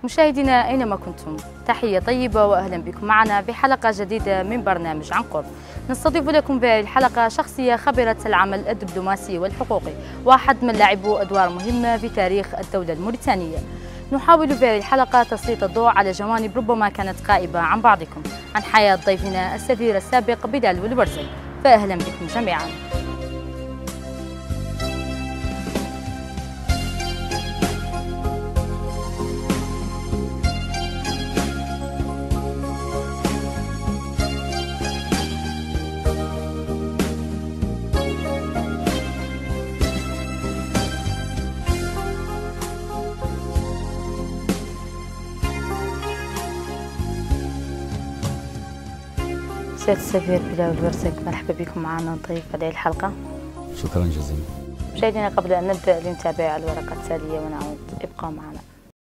مشاهدينا أينما كنتم، تحية طيبة وأهلا بكم معنا بحلقة جديدة من برنامج عن قرب. نستضيف لكم في الحلقة شخصية خبرة العمل الدبلوماسي والحقوقي، واحد من لاعبو أدوار مهمة في تاريخ الدولة الموريتانية. نحاول في هذه الحلقة تسليط الضوء على جوانب ربما كانت غائبة عن بعضكم، عن حياة ضيفنا السفير السابق بلال الورزي، فأهلا بكم جميعا. سيد السفير بلال الورزي، مرحبا بكم معنا ضيف هذه الحلقة. شكرا جزيلا. مشاهدينا قبل أن نبدأ لنتابع الورقة التالية ونعود، ابقوا معنا.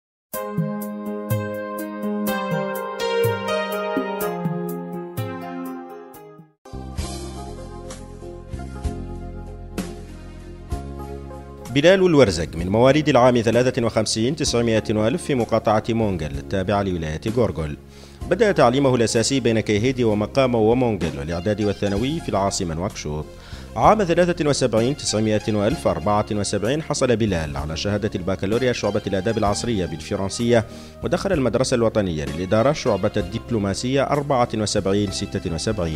بلال الورزق من مواليد العام 53 900 وألف في مقاطعة مونغل التابعة لولاية غورغول. بدأ تعليمه الأساسي بين كيهيدي ومقامو ومونغل، والإعدادي والثانوي في العاصمة نواكشوط. عام 73 900 وألف 74 حصل بلال على شهادة البكالوريا شعبة الآداب العصرية بالفرنسية، ودخل المدرسة الوطنية للإدارة شعبة الدبلوماسية 74 76.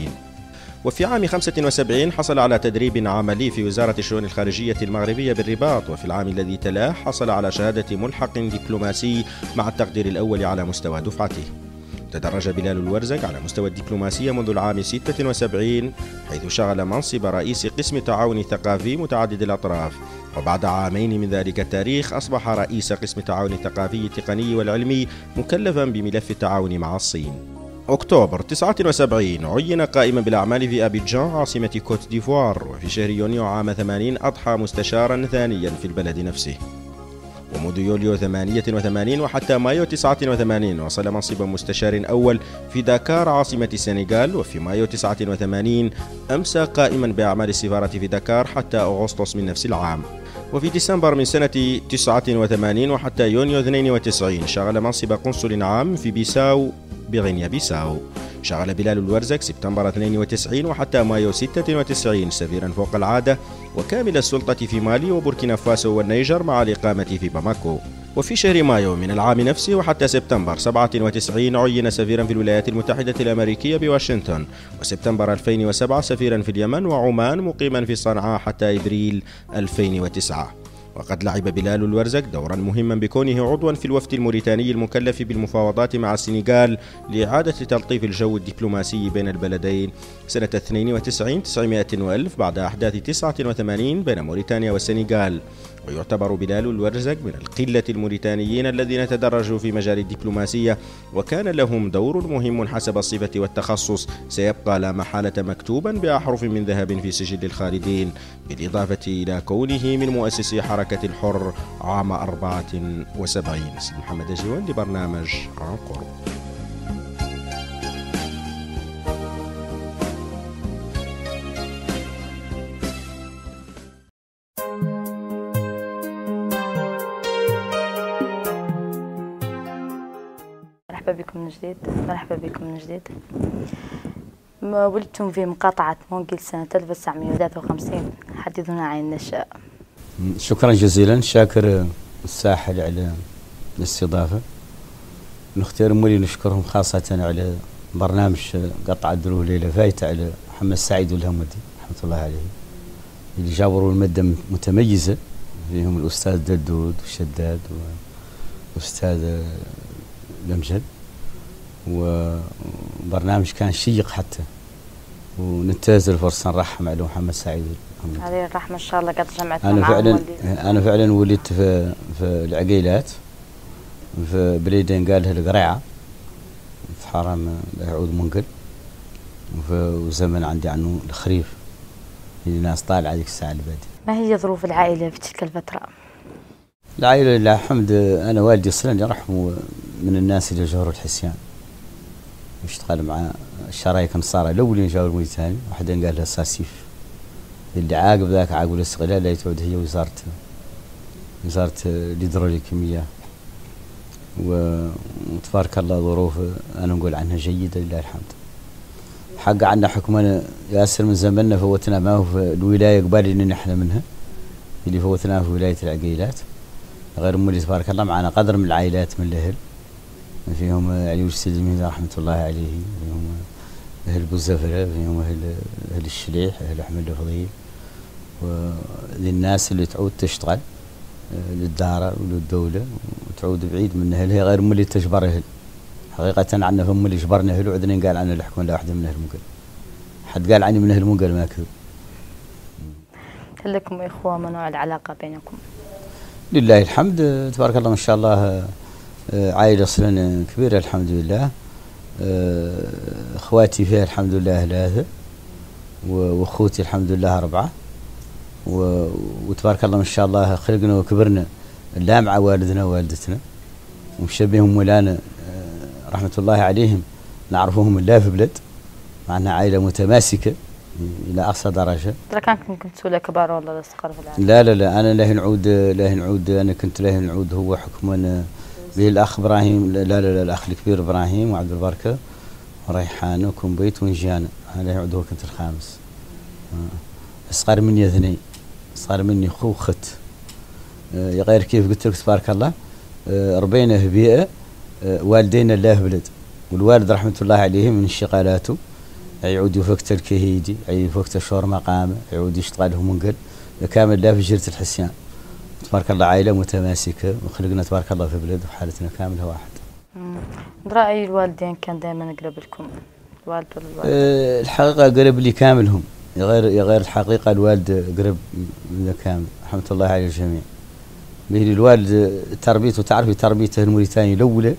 وفي عام 75 حصل على تدريب عملي في وزارة الشؤون الخارجية المغربية بالرباط، وفي العام الذي تلاه حصل على شهادة ملحق دبلوماسي مع التقدير الأول على مستوى دفعته. تدرج بلال الورزق على مستوى الدبلوماسية منذ العام 76، حيث شغل منصب رئيس قسم تعاون ثقافي متعدد الأطراف، وبعد عامين من ذلك التاريخ أصبح رئيس قسم تعاون الثقافي التقني والعلمي، مكلفا بملف التعاون مع الصين. أكتوبر 79 عين قائما بالأعمال في أبيجان عاصمة كوت ديفوار، وفي شهر يونيو عام 80 أضحى مستشارا ثانيا في البلد نفسه. ومنذ يوليو 88 وحتى مايو 89 وصل منصب مستشار أول في داكار عاصمة السنغال، وفي مايو 89 أمسى قائما بأعمال السفارة في داكار حتى أغسطس من نفس العام. وفي ديسمبر من سنة 89 وحتى يونيو 92 شغل منصب قنصل عام في بيساو بغينيا بيساو. شغل بلال الورزق سبتمبر 92 وحتى مايو 96 سفيرا فوق العادة وكامل السلطة في مالي وبوركينا فاسو والنيجر مع الإقامة في باماكو. وفي شهر مايو من العام نفسه وحتى سبتمبر 97 عين سفيرا في الولايات المتحدة الأمريكية بواشنطن، وسبتمبر 2007 سفيرا في اليمن وعمان مقيما في صنعاء حتى إبريل 2009. وقد لعب بلال الورزق دورا مهما بكونه عضوا في الوفد الموريتاني المكلف بالمفاوضات مع السنغال لإعادة تلطيف الجو الدبلوماسي بين البلدين سنة 92 900 وألف بعد أحداث 89 بين موريتانيا والسنغال. ويعتبر بلال الورزق من القلة الموريتانيين الذين تدرجوا في مجال الدبلوماسية، وكان لهم دور مهم حسب الصفة والتخصص سيبقى لا محالة مكتوبا بأحرف من ذهب في سجل الخالدين، بالإضافة إلى كونه من مؤسسي حركة الحر عام 74. اسم محمد جوان لبرنامج عن قرب. مرحبا بكم من جديد. ولدتم في مقاطعة مونغل سنة 1953، حدثونا عن النشأة. شكرا جزيلا، شاكر الساحل على الاستضافة. نختار مولي نشكرهم خاصة على برنامج قطعة دروه ليلة فايتة على محمد سعيد والهمدي رحمة الله عليه، اللي جابروا المادة متميزة، فيهم الأستاذ دلدود والشداد والأستاذ الأمجد، وبرنامج كان شيق حتى، وننتهز الفرصة نرحم على محمد سعيد. عليه الرحمة إن شاء الله. قد جمعتنا معهم. أنا فعلا ولدت في العقيلات في بليدين قالها القريعة في حرم يعود منقل، وزمن عندي عنه الخريف اللي ناس طالعة هذيك الساعة اللي بعد. ما هي ظروف العائلة في تلك الفترة؟ العائلة لله الحمد، أنا والدي صلى يرحمه من الناس اللي جاوروا الحسيان، اشتغل مع الشرايك النصارى الأولين جاوا الموريتاني، واحدين قال لها ساسيف اللي عاقب ذاك عاقب الاستغلال لا تعود هي وزارة الهيدروليكيمية وتبارك الله ظروف أنا نقول عنها جيدة لله الحمد. حق عنا حكمنا ياسر من زمننا فوتنا ما هو في الولاية قبل إن نحن منها اللي فوتناه في ولاية العقيلات، غير مولي تبارك الله معنا قدر من العائلات من الأهل، فيهم علي السيد المهدي رحمة الله عليه، فيهم أهل بوزفرة، فيهم أهل الشليح، أهل أحمد الفضيل، وللناس اللي تعود تشتغل للدارة وللدولة وتعود بعيد من أهلها، غير مولي تجبر أهل. حقيقة عنا فهم اللي جبرنا أهل وعدنا قال عنا الحكم لا واحدة من أهل المقل، حد قال عني من أهل المقل ما كذب. هل لكم إخوة؟ ما نوع العلاقة بينكم؟ لله الحمد تبارك الله ما شاء الله، عائلة أصلا كبيرة الحمد لله. اخواتي فيها الحمد لله 3 واخوتي الحمد لله 4 وتبارك الله ما شاء الله خلقنا وكبرنا لا مع والدنا ووالدتنا ومشبههم ولانا رحمة الله عليهم نعرفهم لا في بلد، معنا عائلة متماسكة إلى أقصى درجة. ترى كنتوا لا كبار ولا صغار في العائلة؟ لا لا لا أنا لا نعود أنا كنت لا نعود هو حكما به الأخ إبراهيم، لا لا لا الأخ الكبير إبراهيم وعبد البركة وريحان وكنبيت ونجيانا، أنا لا نعود هو كنت الخامس. صغار مني 2، صغار مني خو وخت. غير كيف قلت لك تبارك الله ربينا في بيئة والدينا لا في بلد، والوالد رحمة الله عليه من انشغالاته يعود يفكت الكهيدي، يفكت الشور مقامه، يعود يشتغل لهم منقل كامل لا في جرة الحسيان. تبارك الله عائلة متماسكة وخلقنا تبارك الله في بلد وحالتنا كاملها واحد. رأي الوالدين كان دائما قريب لكم؟ الوالد ولا الوالد؟ الحقيقة قريب لي كاملهم، غير الحقيقة الوالد قريب لنا كامل رحمة الله على الجميع. به الوالد تربيته تعرفي تربيته الموريتاني الأولى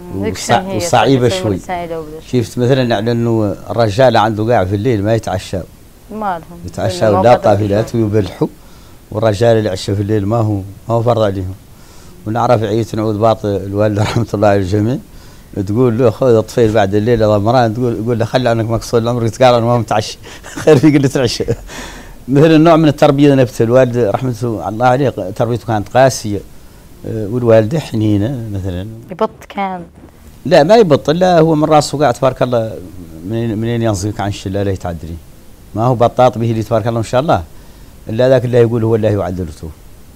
وصعيبة شوي. شفت مثلا على انه الرجال عنده قاع في الليل ما يتعشى، مالهم يتعشى لا قافلات ويبلحوا، والرجال اللي عشى في الليل ما هو فرض عليهم. ونعرف عيت نعود باط الوالده رحمه الله على الجميع تقول له خذ الطفيل بعد الليل ضمران، تقول له خلي عنك مقصود العمر تقال انا ما متعشى خير في قله العشاء. مثل النوع من التربيه نفسه الوالد رحمه الله عليه تربيته كانت قاسيه، والوالده حنينه مثلا. يبط كان؟ لا ما يبطل، لا هو من راسه قاعد تبارك الله منين ينصيك عن الشلاله يتعدري، ما هو بطاط به اللي تبارك الله ما شاء الله، الا ذاك اللي يقول هو الله يعدلته،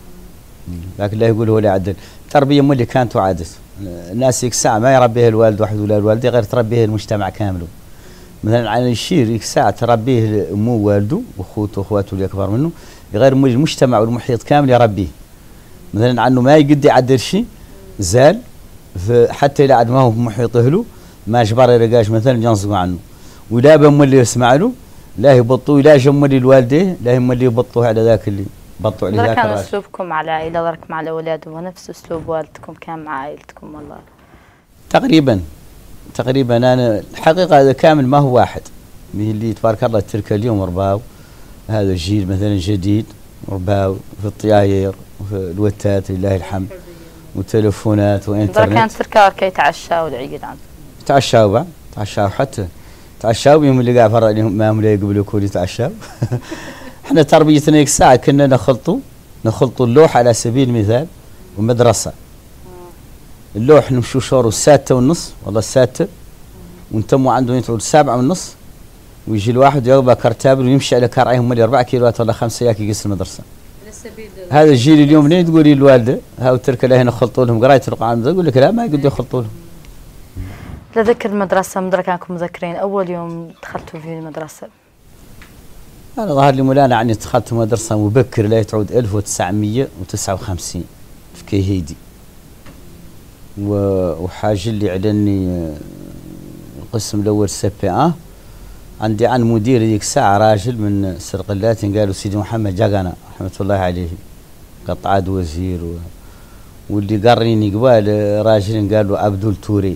ذاك اللي يقول هو اللي يعدل. التربيه مو اللي كانت وعادت، الناس يك ساعه ما يربيها الوالد واحد ولا الوالده، غير تربيه المجتمع كامله. مثلا على الشير يك ساعه تربيه امه ووالده واخوته واخواته اللي اكبر منه، غير مو المجتمع والمحيط كامل يربيه. مثلا عنه ما يقدر يعدل شيء زال حتى إلى عاد ما هو بمحيط أهله ما جبر يرقاش مثلا ينصقوا عنه، ولا بهم اللي يسمع له لا يبطوا، لا جم اللي الوالده لا هم اللي يبطوا على ذاك اللي بطوا على ذاك. كان أسلوبكم مع العائلة ضرك مع الأولاد هو نفس أسلوب والدكم كان مع عائلتكم؟ والله تقريبا أنا الحقيقة هذا كامل ما هو واحد، من اللي تبارك الله ترك اليوم رباو هذا الجيل مثلا جديد رباو في الطياير وفي الوتات لله الحمد وتلفونات وانترنت. كانت تركار كي يتعشاوا العيد عنده، تعشاوا حتى تعشاوا يوم اللي قاعد فرق لهم ما هم لا يقبلوا كل يتعشاوا. احنا تربيتنا هيك ساعه كنا نخلطوا اللوح على سبيل المثال ومدرسه. اللوح نمشوا شهر 6:30 والله 6 ونتموا عنده يتعود 7:30 ويجي الواحد يربى كرتابل ويمشي على كرعيهم ملي 4 كيلوات ولا 5 ياك يقيس المدرسه. هذا الجيل اليوم منين تقولي الوالده هاو ترك له هنا خلطوا لهم قرايه القران، يقول لك لا ما يقدروا يخلطوا لهم. لذكر المدرسه كانكم مذكرين اول يوم دخلتوا في المدرسه؟ انا ظهر لي مولانا عني دخلت مدرسه مبكر لا تعود 1959 في كيهيدي، وحاج اللي علني القسم الاول CP1 عندي عن مدير ذيك الساعه راجل من سرقلات قالوا سيدي محمد جاقنا رحمه الله عليه قطعاد وزير واللي قريني قبال راجل قالوا عبد التوري.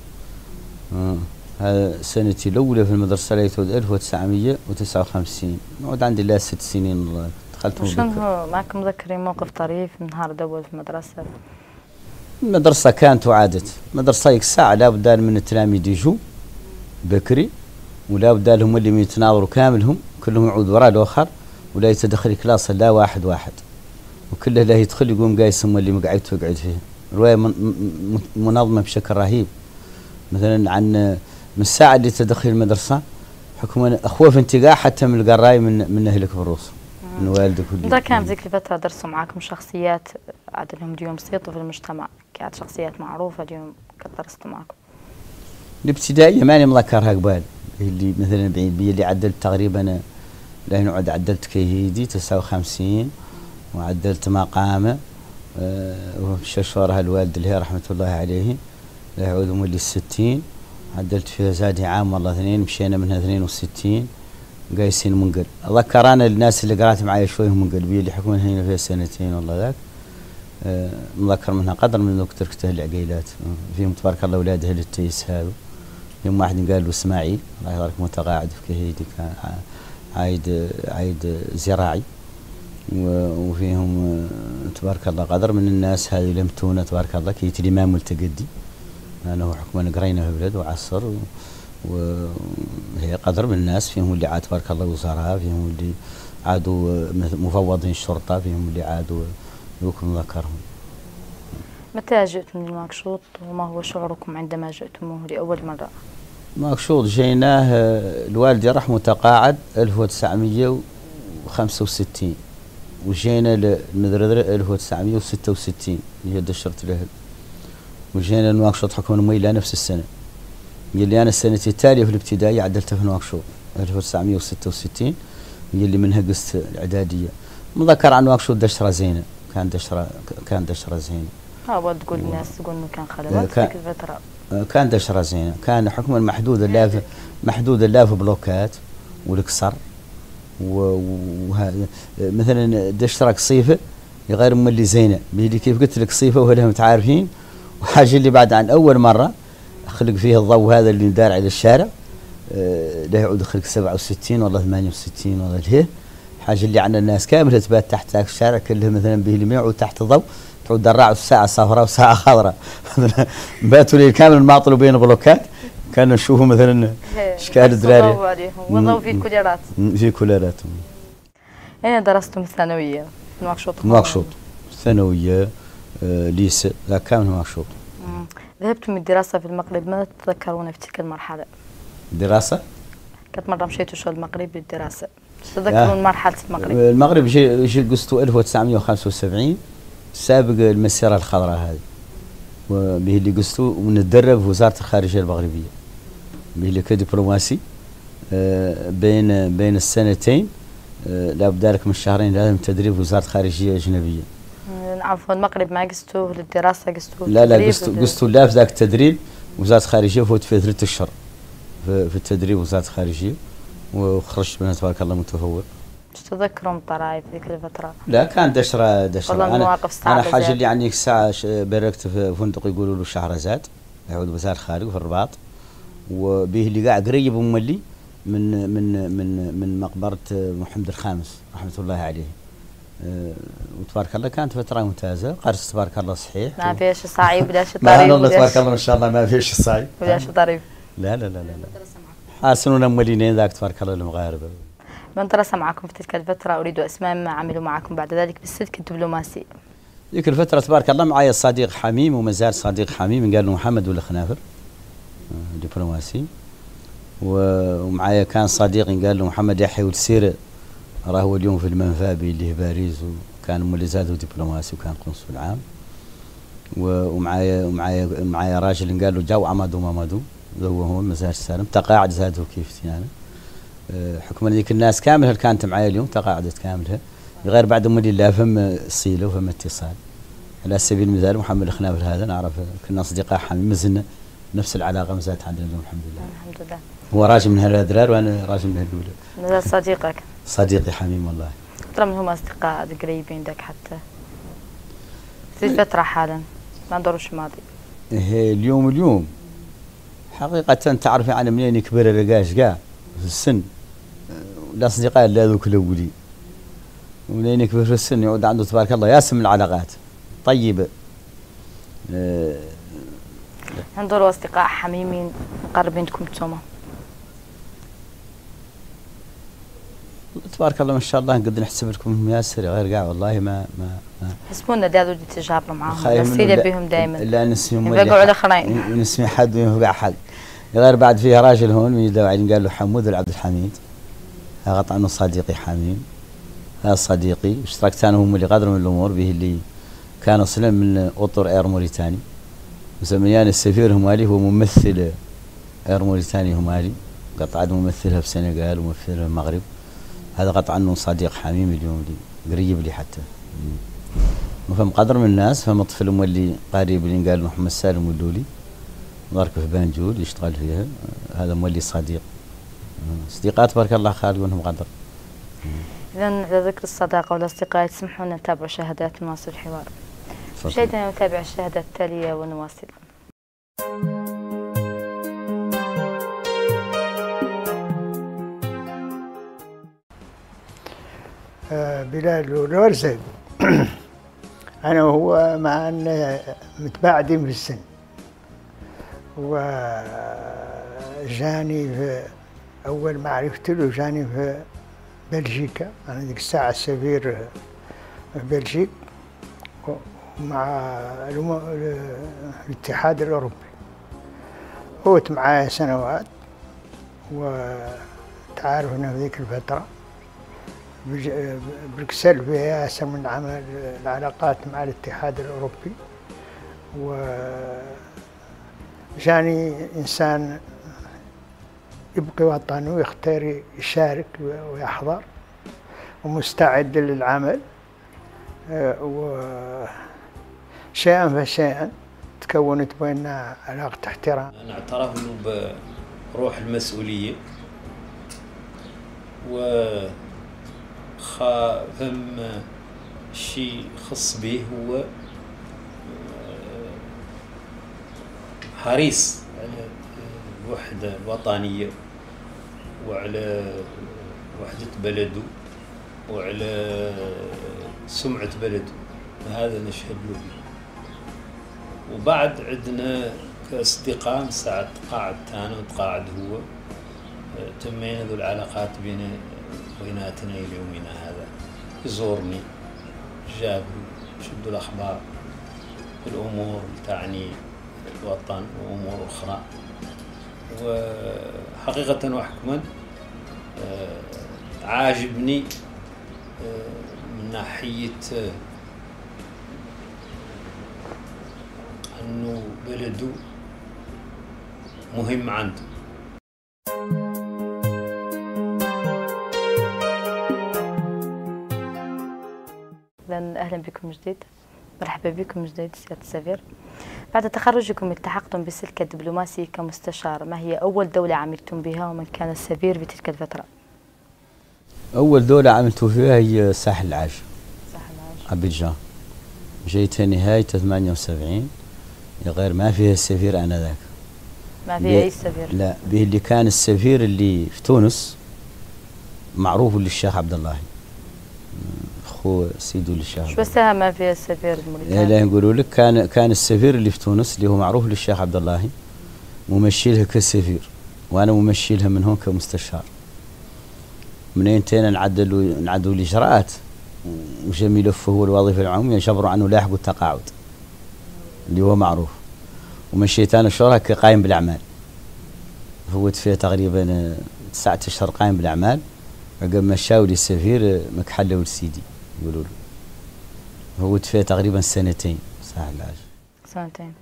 هذا سنتي الاولى في المدرسه لا تعود 1959، نعود عندي لا 6 سنين والله دخلت مبكر. شنو معكم مذكرين موقف طريف من نهار الاول في المدرسه؟ المدرسه كانت وعادت، مدرسه هيك ساعه لا بد من التلاميذ يجوا بكري ولا بد لهم اللي يتناظروا كاملهم كلهم يعودوا وراء الاخر، ولا يتدخل كلاس لا واحد وكله لا يدخل يقوم قايس هم اللي مقعدته يقعد فيه. رواية منظمة بشكل رهيب. مثلا عن من الساعة اللي تدخل المدرسة حكم خوف انتقاء حتى من القراي من أهلك بالروس من والدك. إذا كان ذيك الفترة درسوا معاكم شخصيات عاد لهم اليوم صيتوا في المجتمع، كانت شخصيات معروفة اليوم درستوا معكم؟ الابتدائية ماني مذكرها قبال، اللي مثلا بي اللي عدلت تقريبا لين عد عدلت كيهيدي 59 وعدلت مقامه وششورها الوالد اللي هي رحمة الله عليه لا يعود مولي 60. عدلت فيها زادي عام والله 2 مشينا منها 62 قايسين منقل. أذكر أنا الناس اللي قرأت معي شوي منقل بي اللي حكمنا هنا فيها 2 سنين والله ذاك مذكر منها قدر من ذوك تركته العقيلات فيهم تبارك الله أولاد أهل التيس هذا. يوم واحد قال له إسماعيل الله يبارك متقاعد في كهيدي كان عايد زراعي وفيهم تبارك الله قدر من الناس هذه لمتونا تبارك الله كيت الإمام ملتقدي أنا حكما قرينا في بلد وعصر وهي قدر من الناس فيهم اللي عاد تبارك الله وزراء فيهم اللي عادوا مفوضين الشرطة فيهم اللي عادوا يكون ذكرهم. متى جئتم من نواكشوط وما هو شعوركم عندما جئتموه لأول مرة؟ نواكشوط جيناه الوالد رحمه تقاعد 1965 وجينا للمدرسة 1966 هي دشرت له وجينا لنواكشوط حكم الميلة نفس السنة اللي أنا السنة التالية في الابتدائية عدلتها في نواكشوط 1966 اللي منها قست الإعدادية. مذكر عن نواكشوط دشرة زينة كان دشرة زينة. ها تقول الناس تقول إنه كان خلوات في ذيك الفترة. كان دشرة زينة كان حكما محدود اللاف بلوكات والكسر وهذا مثلا دشرة قصيفة غير مولي زينة بيلي كيف قلت لك قصيفة وهلهم متعارفين. وحاجة اللي بعد عن أول مرة خلق فيه الضوء هذا اللي دار على الشارع لا يعود خلق 67 والله 68 والله ليه حاجة اللي عندنا الناس كاملة تبات تحت الشارع كلها مثلا به اللي ما يعود تحت الضوء تعود دراع ساعة صفراء وساعة خضراء باتوا لي كامل معطلوا بين بلوكات كانوا نشوفوا مثلا اشكال الدراري والله في كوليرات في كوليرات. أين درستم الثانوية؟ نواكشوط ثانوية ليس لا كامل نواكشوط. ذهبتم الدراسة في المغرب ماذا تتذكرون في تلك المرحلة؟ دراسة؟ كانت مرة مشيتوا شو المغرب للدراسة تتذكرون مرحلة المغرب؟ المغرب جي قصته 1975 سابق المسيرة الخضراء هذه وبه اللي قصته ونتدرب في وزارة الخارجية المغربية به اللي كدبلوماسي بين السنتين لابد ذلك من شهرين لازم تدريب في وزارة خارجية أجنبية. عفوا المغرب ما قصتوه للدراسة قصتوه لا قصته لا في ذاك التدريب وزارة الخارجية وفوت فيه 3 أشهر في التدريب وزارة الخارجية وخرجت منها تبارك الله متفوق. مش تذكرون الطرائف ذيك الفترة؟ لا كان دشرة والله المواقف صعبة. أنا حاجة اللي عني ساعة باركت في فندق يقولوا له شهرزاد يعود وزارة الخارج في الرباط وبه اللي قاع قريب مولي من مقبرة محمد الخامس رحمة الله عليه وتبارك الله كانت فترة ممتازة قرص تبارك الله صحيح ما فيش صعيب ولا شيء طريف طريف والله تبارك الله ما شاء الله ما فيش صعيب ولا شيء طريف لا حاسنون مولينين ذاك تبارك الله المغاربة. من درس معكم في تلك الفترة أريد أسماء ما عملوا معكم بعد ذلك بالسلك الدبلوماسي؟ ذيك الفترة تبارك الله معي الصديق حميم وما زال صديق حميم قال له محمد ولا خنافر دبلوماسي ومعايا كان صديق قال له محمد يحيى والسيرة راه هو اليوم في المنفابي اللي هي باريس وكان مولي زاد دبلوماسي وكان قنصل عام ومعايا راجل قال له جو عمادو مامادو هو مزار السالم تقاعد زاده كيف يعني حكم ذيك الناس كاملها اللي كانت معايا اليوم تقاعدت كاملها غير بعد مولي لا فم صيله وفم اتصال. على سبيل المثال محمد الخنافر هذا نعرف كنا اصدقاء حميم مازلنا نفس العلاقه مازالت عندنا الحمد لله. هو راجل من هالادرار وانا راجل من هالولاد. هذا صديقك؟ صديقي حميم والله. ترى من هم اصدقاء قريبين دك حتى في الفتره حالا ما ندروش ماضي. اليوم حقيقه تعرف يعني منين يكبر الرقاش كاع في السن الاصدقاء اللي هذوك الاولين ومنين يكبر في السن يعود عنده تبارك الله ياسم من العلاقات طيبه. ندوروا اصدقاء حميمين مقربين لكم انتوما؟ تبارك الله ما شاء الله قد نحسب لكم ياسر غير قاع والله ما حسبونا داروا اللي تجابروا معاهم نسيله بهم دائما لا نسميهم يبقوا على اخرين نسمي حد وينفقع حد. غير بعد فيها راجل هون من يداوي عليه قال له حمود العبد الحميد، هذا عنه صديقي حميم، هذا صديقي اشتركت انا هم اللي قدر من الامور به اللي كان اصلا من اطر اير موريتاني وسميان السفير همالي هو ممثل اير موريتاني همالي، قطعا ممثلها في السنغال وممثلها في المغرب. هذا قطعا عنه صديق حميم اليوم اللي قريب لي حتى. فهم قدر من الناس، فهم طفل مولي قريب اللي قال محمد سالم ولولي ضرك في بانجول يشتغل فيها، هذا مولي صديق. صديقات بارك الله خالق وانهم قدر. اذا على ذكر الصداقه والاصدقاء تسمحوا لنا نتابع شهادات نواصل الحوار. مشاهدينا نتابع الشهادات التاليه ونواصل. بلال الورزق أنا وهو مع أن متباعدين في السن، وجاني في أول ما عرفت له جاني في بلجيكا، أنا ذيك الساعة السفير في بلجيك ومع الاتحاد الأوروبي. فوت معايا سنوات وتعارفنا في ذيك الفترة. بروكسل فيها أحسن من عمل العلاقات مع الاتحاد الأوروبي، وجاني إنسان يبقي وطنه ويختار يشارك ويحضر ومستعد للعمل، وشيئا فشيئا تكونت بيننا علاقة احترام. أنا اعترف بروح المسؤولية ثم شيء خص به هو حريص على الوحدة الوطنية وعلى وحدة بلده وعلى سمعة بلده، هذا نشهد له به. وبعد عندنا كأصدقاء من ساعة تقاعدت أنا وتقاعد هو، تمينا ذو العلاقات بيناتنا إلى يومنا هذا. يزورني جابري شدوا الأخبار الأمور تعني الوطن وأمور أخرى. وحقيقة وحكما عاجبني من ناحية أنه بلده مهم عنده. أهلا بكم من جديد، مرحبا بكم من جديد سيادة السفير. بعد تخرجكم التحقتم بالسلك الدبلوماسي كمستشار، ما هي أول دولة عملتم بها ومن كان السفير بتلك الفترة؟ أول دولة عملت فيها هي ساحل العاج، أبيجان. جيت نهاية 78 غير ما فيها السفير آنذاك، ما فيها أي سفير؟ لا، به اللي كان السفير اللي في تونس معروف للشيخ عبد الله اخو سيدو للشيخ. شو بس ما فيها السفير الموريتاني؟ لا يقولوا لك كان السفير اللي في تونس اللي هو معروف للشيخ عبد الله ممشي لها كسفير، وانا ممشي لها من هون كمستشار. منين تينا نعدلوا الاجراءات وجا ملفه هو الوظيفه العموميه يجبروا عنه لاحق التقاعد اللي هو معروف. ومشيت انا شهرها كقايم بالاعمال، فوت فيها تقريبا 9 أشهر قايم بالاعمال. عقب ما مشاو لي السفير مكحله ولسيدي يقولوا له، فوت فيها تقريبا 2 سنين ساحل العاج. 2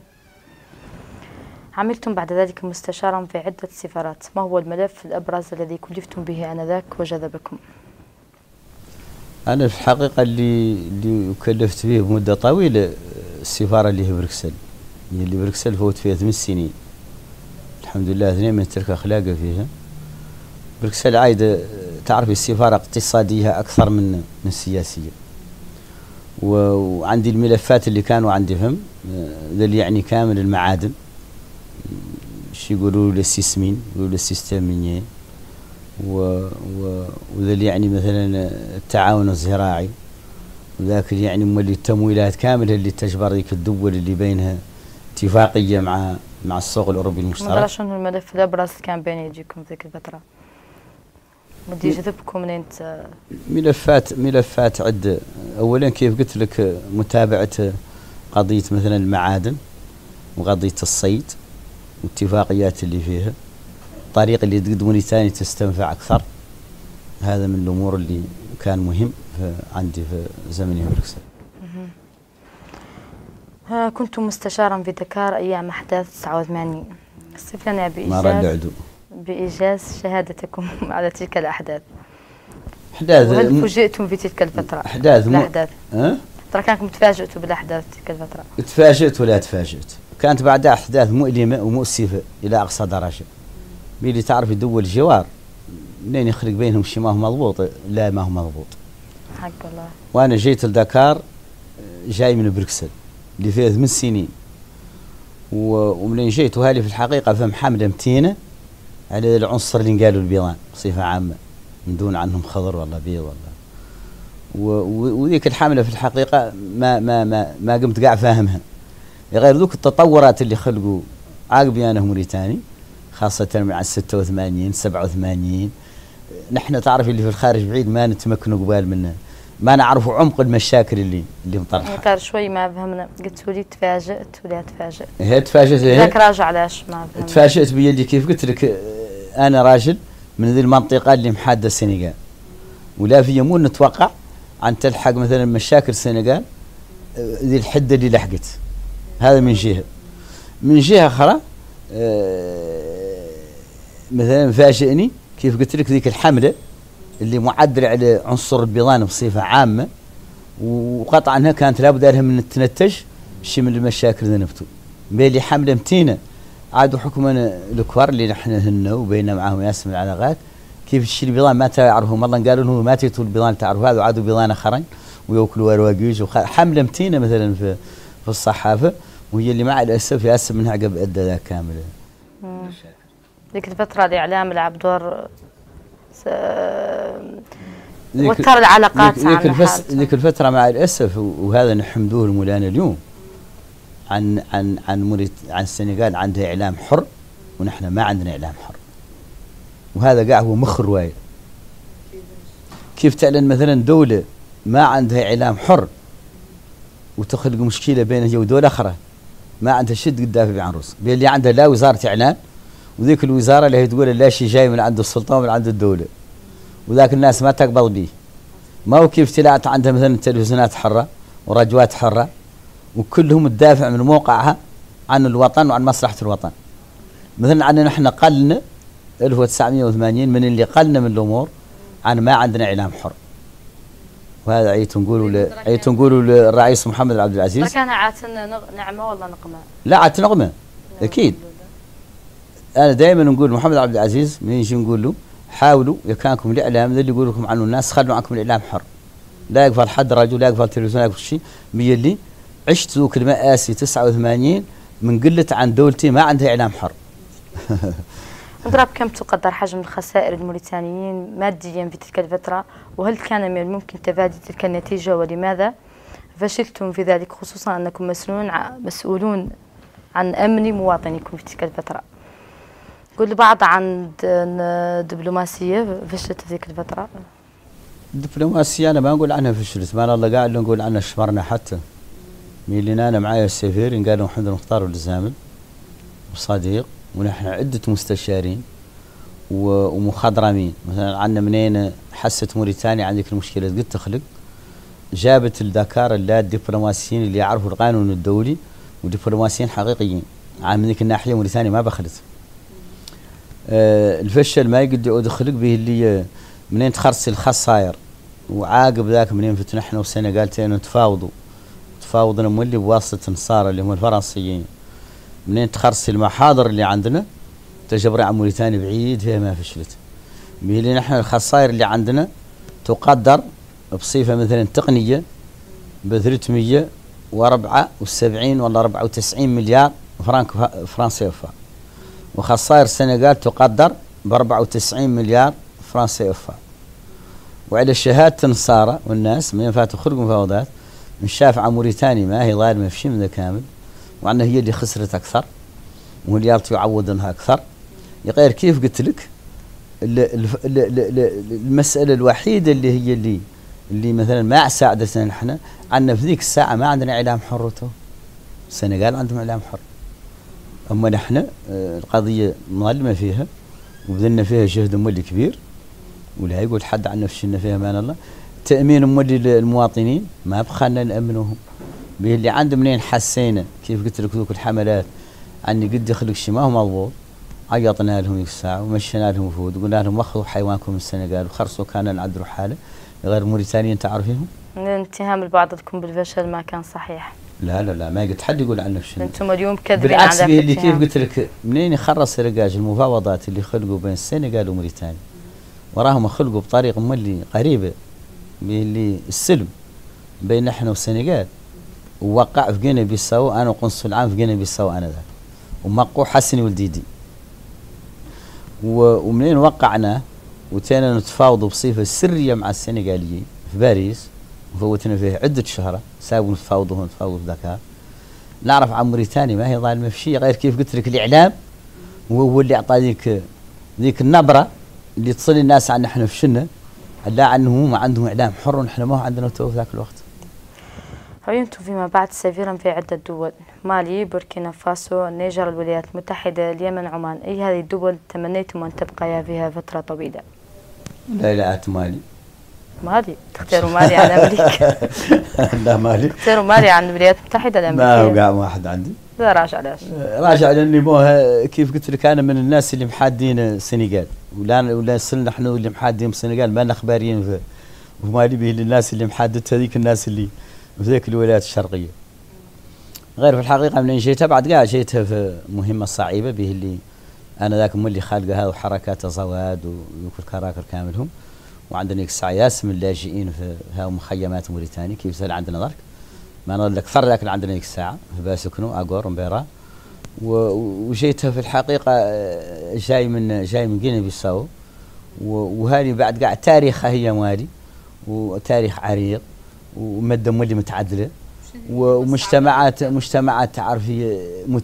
عملتم بعد ذلك مستشارا في عدة سفارات، ما هو الملف الأبرز الذي كلفتم به آنذاك وجذبكم؟ أنا في الحقيقة اللي كلفت به بمدة طويلة السفارة اللي هي بروكسل، اللي بروكسل فوت فيها 8 سنين الحمد لله. 2 من ترك أخلاقه فيها. بروكسل عايدة تعرفي السفارة اقتصادية أكثر من سياسية، وعندي الملفات اللي كانوا عندي فهم ذا يعني كامل المعادن، شي يقولوا له السيسمين، يقولوا له السيستم مينيين، وذا يعني مثلا التعاون الزراعي، وذاك يعني مولي التمويلات كاملة اللي تجبر ذيك الدول اللي بينها اتفاقية مع السوق الأوروبي المشترك. ما شنو الملف الأبرز كان بين يجيكم ذيك الفترة؟ ودي يجذبكم منين ملفات عدة. أولا كيف قلت لك متابعة قضية مثلا المعادن وقضية الصيد والاتفاقيات اللي فيها، الطريقة اللي تقدموني ثاني تستنفع أكثر. هذا من الأمور اللي كان مهم عندي في زمني في بروكسل. كنت مستشارا في دكار أيام أحداث 89. صف لنا بإيجاز شهادتكم على تلك الأحداث. وهل فوجئتم في تلك الفترة؟ الأحداث ترى كانكم تفاجئتوا بالأحداث تلك الفترة؟ تفاجئت ولا تفاجئت؟ كانت بعدها أحداث مؤلمة ومؤسفة إلى أقصى درجة. بيلي تعرف دول الجوار منين يخرج بينهم شيء ما هو مضبوط، لا ما هو مضبوط حق الله. وأنا جيت لدكار جاي من بروكسل اللي فيها 8 سنين، ومنين جيت وهذه في الحقيقة فهم حملة متينة على العنصر اللي قالوا البيضان بصفة عامة من دون عنهم خضر ولا بيض ولا وذيك الحملة في الحقيقة ما قمت قاع فاهمها، غير ذوك التطورات اللي خلقوا عاقبي أنا موريتاني خاصة مع 86 87. نحن تعرف اللي في الخارج بعيد ما نتمكنوا قبال منه، ما نعرفوا عمق المشاكل اللي مطرحة. غير شوي ما فهمنا. قلت لي تفاجأت ولا تفاجأت؟ هي تفاجأت. ذاك راجع علاش ما فهمنا؟ تفاجأت بيدي كيف قلت لك أنا راجل من ذي المنطقة اللي محادة السنغال، ولا في يمون نتوقع عن تلحق مثلا مشاكل السنغال ذي الحدة اللي لحقت. هذا من جهة. من جهة أخرى مثلا فاجئني كيف قلت لك ذيك الحملة اللي معدلة على عنصر البيضان بصفة عامة، وقطعا انها كانت لابد لها من التنتج شيء من المشاكل ذنبتوا بيلي حملة متينة. عادوا حكما الكوار اللي نحن هن وبيننا معهم ياسم العلاقات كيف الشيء البيضان ما تعرفهم والله قالوا انه ما تيتوا البيضان تعرفوا هذا، وعادوا بيضان اخرين وياكلوا رواقيج حملة متينة مثلا في الصحافة، وهي اللي مع الاسف ياسم منها عقب ادى ذاك كامل. ذيك الفترة الإعلام لعب دور وتر العلاقات ذيك الفترة مع الأسف، وهذا نحمدوه المولانا اليوم عن السنغال عندها إعلام حر ونحن ما عندنا إعلام حر، وهذا قاع هو مخ الرواية. كيف تعلن مثلا دولة ما عندها إعلام حر وتخلق مشكلة بينها هي ودولة أخرى ما عندها شد تدافع عن روس، اللي عندها لا وزارة إعلام، وذيك الوزارة اللي هي تقول لا شيء جاي من عند السلطان ومن عند الدولة، وذاك الناس ما تقبل به. ما هو كيف تلاقت عندها مثلا تلفزيونات حرة وراديوات حرة وكلهم تدافع من موقعها عن الوطن وعن مصلحة الوطن. مثلا عندنا نحن قلنا 1980 من اللي قلنا من الأمور عن ما عندنا إعلام حر، وهذا عيت نقولوا للرئيس محمد عبد العزيز. كان عاتنا نعمة ولا نقمة؟ لا عات نقمة أكيد. أنا دائما نقول محمد عبد العزيز من يجي نقول له حاولوا يكانكم الإعلام ذا اللي يقول لكم عنه الناس خلوا عنكم الإعلام حر، لا يقبل حد راديو لا يقبل تلفزيون لا يقبل شيء. اللي عشت ذوك المآسي 89 من قلة عن دولتي ما عندها إعلام حر. اضرب كم تقدر حجم الخسائر الموريتانيين ماديا في تلك الفترة، وهل كان من الممكن تفادي تلك النتيجة ولماذا فشلتم في ذلك، خصوصا أنكم مسؤولون عن أمن مواطنيكم في تلك الفترة؟ قل بعض عن دبلوماسية فشلت في ذيك الفترة. الدبلوماسية أنا ما نقول عنها فشلت، ما الله قاعد نقول عنها شمرنا حتى مين أنا معايا السفير قالوا محمد المختار والزامل وصديق، ونحن عدة مستشارين ومخضرمين. مثلا عندنا منين حست موريتانيا عندك المشكلة قد تخلق، جابت الدكار اللي الدبلوماسيين اللي يعرفوا القانون الدولي ودبلوماسيين حقيقيين. عن ذيك الناحية موريتانيا ما بخلت. الفشل ما يقدر يعود يخلق به اللي منين تخرسي الخسائر، وعاقب ذاك منين فتنا احنا والسنغال تفاوضنا مولي بواسطة نصارى اللي هم الفرنسيين، منين تخرسي المحاضر اللي عندنا تجبري عن موريتانيا بعيد فيها ما فشلت. بيلي نحن الخسائر اللي عندنا تقدر بصفة مثلا تقنية ب 374 ولا 94 مليار فرنك سيفا، وخسائر السنغال تقدر ب 94 مليار فرنك سيفا. وعلى شهادة النصارى والناس من فاتوا خلقوا مفاوضات من شاف عن موريتانيا ما هي ظالمة في شيء من ذا كامل، وعنها هي اللي خسرت أكثر واللي يعوض عنها أكثر. غير كيف قلت لك المسألة الوحيدة اللي مثلا ما ساعدتنا نحن، عندنا في ذيك الساعة ما عندنا إعلام حر. السنغال عندهم إعلام حر، أما نحن القضية مظلمة فيها وبذلنا فيها جهد مولي كبير، ولا يقول حد عنا فشلنا فيها مان الله. تأمين مولي المواطنين ما بخلنا نأمنوهم به، اللي عنده منين حسينا كيف قلت لك ذوك الحملات عني قد يخلق شيء ما هو مضبوط، عيطنا لهم ذيك الساعة ومشينا لهم وفود وقلنا لهم وخذوا حيوانكم من السنغال وخرصوا كان نعدلوا حاله غير موريتانيا. انت عارفينهم؟ الاتهام لبعضكم بالفشل ما كان صحيح. لا ما قلت حد يقول عنه فشل. انتم اليوم كذبين. بالعكس به اللي كيف قلت لك منين يخرص رجاج المفاوضات اللي خلقوا بين السنغال وموريتانيا، وراهم خلقوا بطريقه مولي قريبه اللي السلم بين احنا والسنغال، ووقع في جيني بيساو انا وقنصل العام في جيني بيساو انا ذاك ومقو حسني والديدي، ومنين وقعنا وتينا نتفاوضوا بصفه سريه مع السنغاليين في باريس وفوتنا فيه عده شهر سابوا نتفاوضوا ذاك. نعرف عن موريتانيا ما هي ظالمه في شيء غير كيف قلت لك الاعلام هو اللي اعطى ذيك النبره اللي تصل الناس عن احنا فشلنا، لا عنه ما عندهم اعلام حر ونحن ما هو عندنا تو في ذاك الوقت. عينتم فيما بعد سفيرا في عدة دول، مالي، بوركينا فاسو، النيجر، الولايات المتحدة، اليمن، عمان. أي هذه الدول تمنيتم أن تبقيا فيها فترة طويلة؟ لا مالي تختاروا مالي عن أمريكا. لا مالي تختاروا مالي عن الولايات المتحدة الأمريكية. ما وقع واحد عندي. لا راجع ليش؟ راجع لأني كيف قلت لك أنا من الناس اللي محادين السنغال، ولا صرنا نحن اللي محادين السنغال ما لنا خبارين في مالي به الناس اللي محادت هذيك الناس اللي في ذيك الولايات الشرقية. غير في الحقيقة من جيتها بعد قاعد جيتها في مهمة صعيبة به اللي أنا ذاك مولي خالقة هذا وحركات زواد وكل كراكر كاملهم، وعندنا الساعة ياس من اللاجئين في هاو مخيمات موريتانيا كيف سال عندنا ذاك ما نقول لك فر، لكن عندنا الساعة في باسكنو أجور ومبيرا. وجيتها في الحقيقة جاي من غينيا بيساو، وهذه بعد قاعد تاريخها هي موالي وتاريخ عريق ومادة مولي متعدلة مجتمعات تعرفي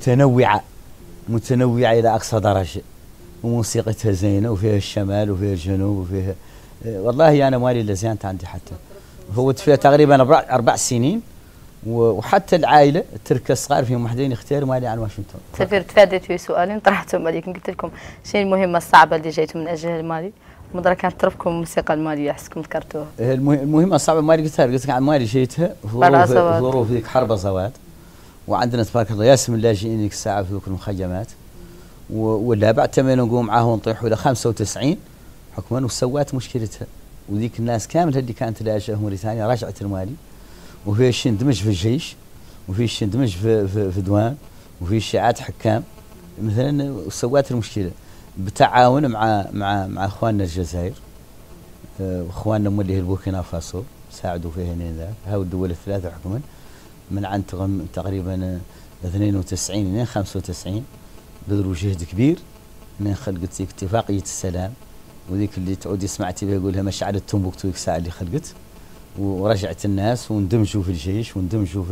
متنوعة إلى أقصى درجة، وموسيقتها زينة وفيها الشمال وفيها الجنوب وفيها والله أنا مالي اللي زينت عندي حتى فوت فيها تقريبا 4 سنين، وحتى العائلة التركة الصغار فيهم وحدين يختاروا مالي عن واشنطن. سفير تفاديت في سؤالين طرحتهم عليكم، قلت لكم شيء المهمة الصعبة اللي جيتوا من أجلها المالي، مدرك كانت ترفكم الموسيقى المالية أحسكم ذكرتوها. المهمة الصعبة مالي قلت لك عن مالي جيتها ظروف ذيك حرب زواد، وعندنا تبارك الله ياسم اللاجئين ذيك الساعة في ذوك المخيمات، ولا بعد تمين نقوم معاهم ونطيحوا إلى 95 حكما وسوات مشكلتها، وذيك الناس كامل اللي كانت لاجئة موريتانيا رجعت المالي، وفي شيء اندمج في الجيش، وفي شيء اندمج في دوان، وفي شيعات حكام مثلا، وسوات المشكلة بتعاون مع اخواننا الجزائر واخواننا مولي البوركينا فاسو ساعدوا فيها هنا ذاك هاو الدول الثلاثة حكما من عن تقريبا 92 إلى 95 بذلوا جهد كبير من خلقت ذيك اتفاقية السلام، وذيك اللي تعودي سمعتي بها يقولها مشعل التنبكتو ذيك الساعة اللي خلقت، ورجعت الناس واندمجوا في الجيش واندمجوا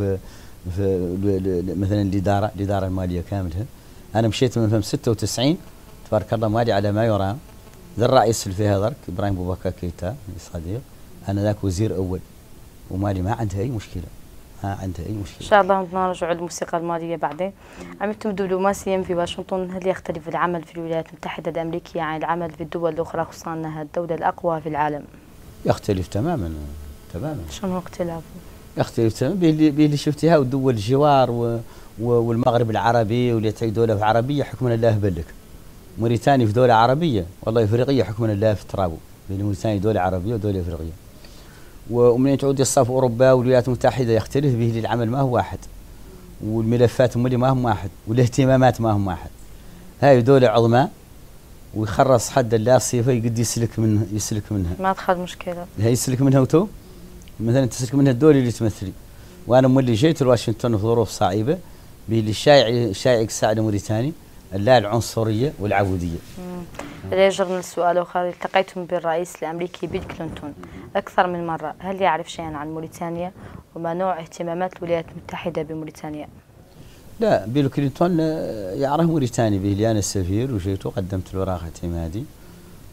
في مثلا الإدارة المالية كاملها. أنا مشيت من 96 تبارك الله مالي على ما يرام، ذا الرئيس اللي فيها ذاك إبراهيم بوبكر كيتا صديق، أنا ذاك وزير أول، ومالي ما عندها أي مشكلة، ما عندها أي مشكلة. إن شاء الله نرجع للموسيقى المالية بعدين. عملتم دبلوماسيا في واشنطن، هل يختلف العمل في الولايات المتحدة الأمريكية عن العمل في الدول الأخرى، خصوصا أنها الدولة الأقوى في العالم؟ يختلف تماما. شنو اختلافه؟ يختلف تماما باللي شفتيها ودول الجوار والمغرب العربي واللي تعي دولة في عربية حكمنا الله بلك. موريتانيا في دولة عربية والله إفريقية حكمنا الله في ترابو، بين موريتانيا دولة عربية ودولة إفريقية. ومن تعود الصف أوروبا والولايات المتحدة يختلف به العمل ما هو واحد، والملفات ما هم واحد، والاهتمامات ما هم واحد. هاي دولة عظمى ويخرص حد لا صيفة يقد يسلك منها ما دخل مشكلة، هاي يسلك منها وتو مثلا تسلك منها الدولة اللي تمثلي. وأنا مولي جيت لواشنطن في ظروف صعيبة باللي الشائع ساعد موريتاني لا العنصرية والعبودية. لا يجرنا السؤال آخر، التقيتم بالرئيس الأمريكي بيل كلينتون أكثر من مرة، هل يعرف شيئا عن موريتانيا وما نوع اهتمامات الولايات المتحدة بموريتانيا؟ لا بيل كلينتون يعرف موريتانيا به، أنا السفير وجيت وقدمت له ورقة اعتمادي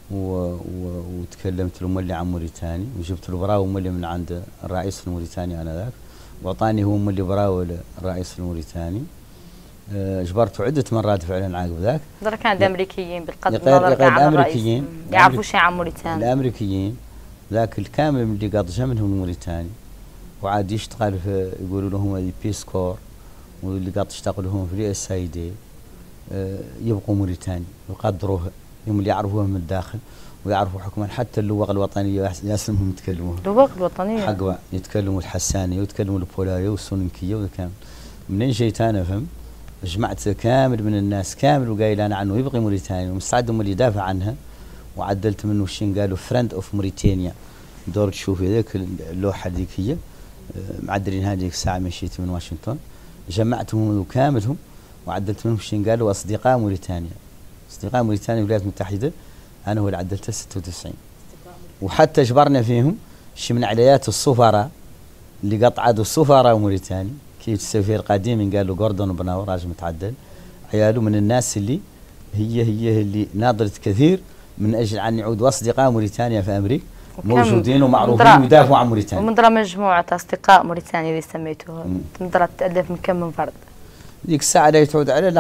وتكلمت له مولي عن موريتاني، وجبت له براوي مولي من عند الرئيس الموريتاني انذاك، واعطاني هو مولي براوي الرئيس الموريتاني. اجبرته عده مرات فعلا عقب ذاك. ترى كان الامريكيين بالقدر يغير الامريكيين يعرفوا شيء عن موريتانيا. الامريكيين ذاك الكامل من اللي قاضي منهم الموريتاني، وعاد يشتغل في يقولوا لهم البيس كور، واللي قاعد يشتغلوا في الرئاسة السيدة يبقوا موريتاني ويقدروها، هم اللي يعرفوها من الداخل ويعرفوا حكما. حتى اللغة الوطنية ياسمهم يتكلموها، اللغة الوطنية حقوا يتكلموا الحسانية ويتكلموا البولاية والسونكية وكامل. منين جيت أنا فهم جمعت كامل من الناس كامل وقايل أنا عنه يبقي موريتاني ومستعد هم اللي يدافع عنها. وعدلت منه شين قالوا فريند اوف موريتانيا، دور تشوفي ذيك اللوحة ذيك هي معدلين هذيك الساعة مشيت من واشنطن، جمعتهم كاملهم وعدلت منهم شين قالوا أصدقاء موريتانيا. أصدقاء موريتانيا الولايات المتحدة أنا هو اللي عدلته 96. وحتى اجبرنا فيهم شي من عليات السفراء اللي قطعوا السفراء موريتاني، كيف السفير القديم قالوا جوردون بناور راجل متعدل، عياله من الناس اللي هي اللي ناضلت كثير من أجل أن يعودوا أصدقاء موريتانيا في أمريكا موجودين ومعروفين ويدافعوا عن موريتانيا. ومن ضمن مجموعة أصدقاء موريتانيا اللي سميتوها من تألف من كم من فرد؟ ذيك الساعة لا يتعود على